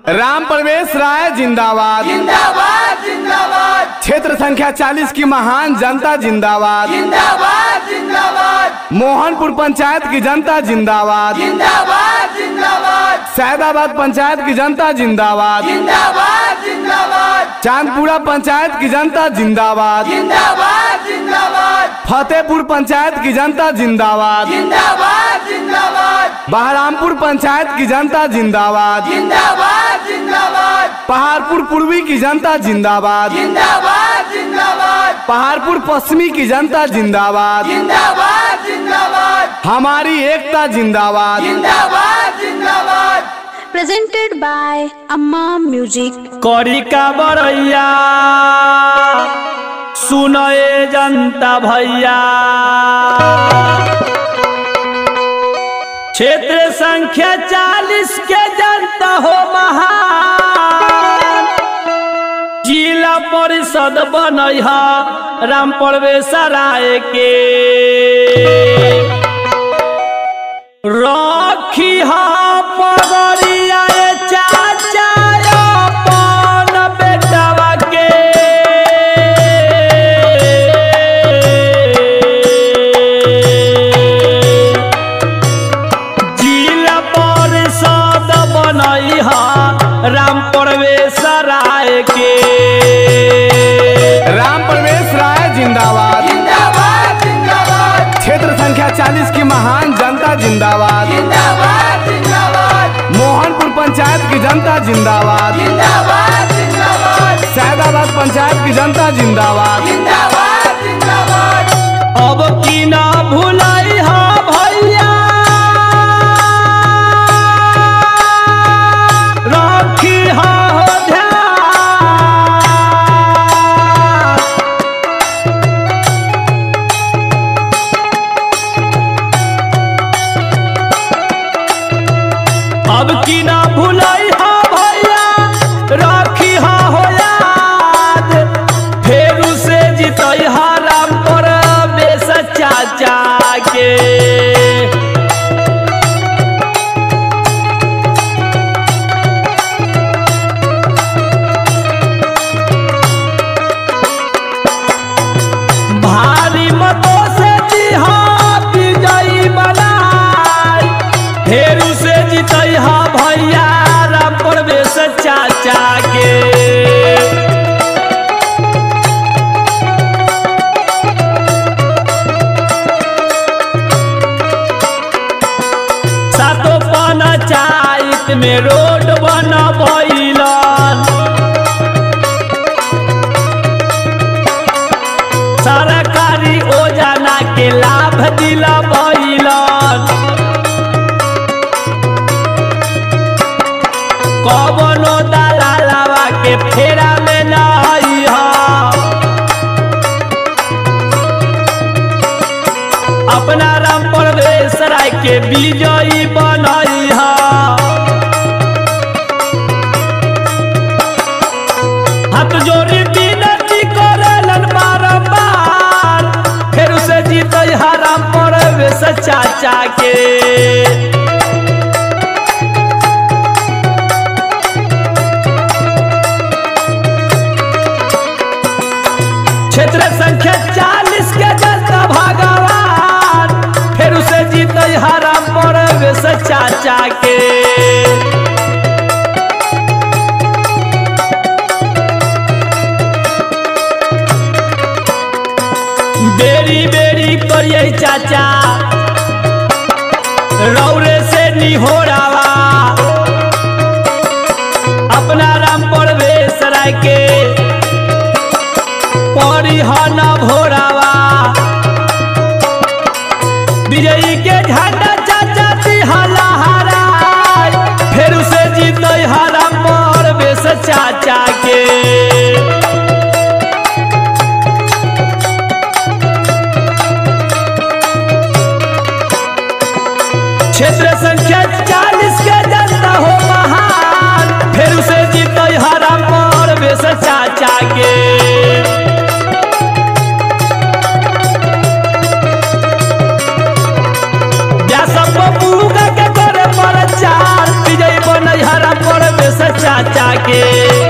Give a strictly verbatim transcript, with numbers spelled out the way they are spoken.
राम प्रवेश राय जिंदाबाद जिंदाबाद जिंदाबाद। क्षेत्र संख्या चालीस की महान जनता जिंदाबाद जिंदाबाद जिंदाबाद। मोहनपुर पंचायत की जनता जिंदाबाद जिंदाबाद जिंदाबाद। सैदाबाद पंचायत की जनता जिंदाबाद जिंदाबाद जिंदाबाद। चांदपुरा पंचायत की जनता जिंदाबाद जिंदाबाद जिंदाबाद। फतेहपुर पंचायत की जनता जिंदाबाद जिंदाबाद जिंदाबाद। बहरामपुर पंचायत की जनता जिंदाबाद जिंदाबाद जिंदाबाद। पहाड़पुर पूर्वी की जनता जिंदाबाद जिंदाबाद जिंदाबाद। पहाड़पुर पश्चिमी की जनता जिंदाबाद जिंदाबाद जिंदाबाद। हमारी एकता जिंदाबाद जिंदाबाद जिंदाबाद। Presented by Amma Music। कौड़ी का बरैया सुनए जनता भैया, क्षेत्र संख्या चालीस के जनता हो महान, जिला परिषद बनई है राम प्रवेश राय के, रखी है पगड़िया चाचा अपन बेटवा के, जिला परिषद बनई है राम प्रवेश राय के। राम प्रवेश राय जिंदाबाद जिंदाबाद जिंदाबाद। क्षेत्र संख्या चालीस की महान जनता जिंदाबाद जिंदाबाद जिंदाबाद। मोहनपुर पंचायत की जनता जिंदाबाद जिंदाबाद जिंदाबाद। सैदाबाद पंचायत की जनता जिंदाबाद जिंदाबाद जिंदाबाद। अब की ना भुलाई हा भैया, रखी हा हो ध्यान, अब की ना भुलाई हा भैया, रखी हा हो याद, फेरू से जीतई हा राम प्रवेश चाचा के। भारी मतों से जी हा विजयी बनाई, फेरू से जीतई हा भैया राम प्रवेश चाचा के। सातो पंचायत में रोड बनबैलन, सरकारी योजना के लाभ दिलबैलन, कवनो दलालवा के फेरा में नहीं है, अपना राम प्रवेश राय के विजयी बनई है। हाथ जोड़ी विनती करेलन बारंबार, फिर उसे जीतई है राम प्रवेश चाचा के। क्षेत्र संख्या चालीस के जनता भगवान, फिर उसे जीतई है राम प्रवेश चाचा के। बेरी बेरी करिए चाचा रौरे से निहोरावा, अपना राम प्रवेश राय के परिहन भोरावा, विजयी के झंडा चाचा दिहला हराय, फिर उसे जीतई है राम प्रवेश चाचा के। क्षेत्र संख्या चालीस के जनता हो महान, फिर उसे जीतई है राम प्रवेश चाचा के। सब के करे प्रचार, विजयी बनई है राम प्रवेश चाचा साचा के।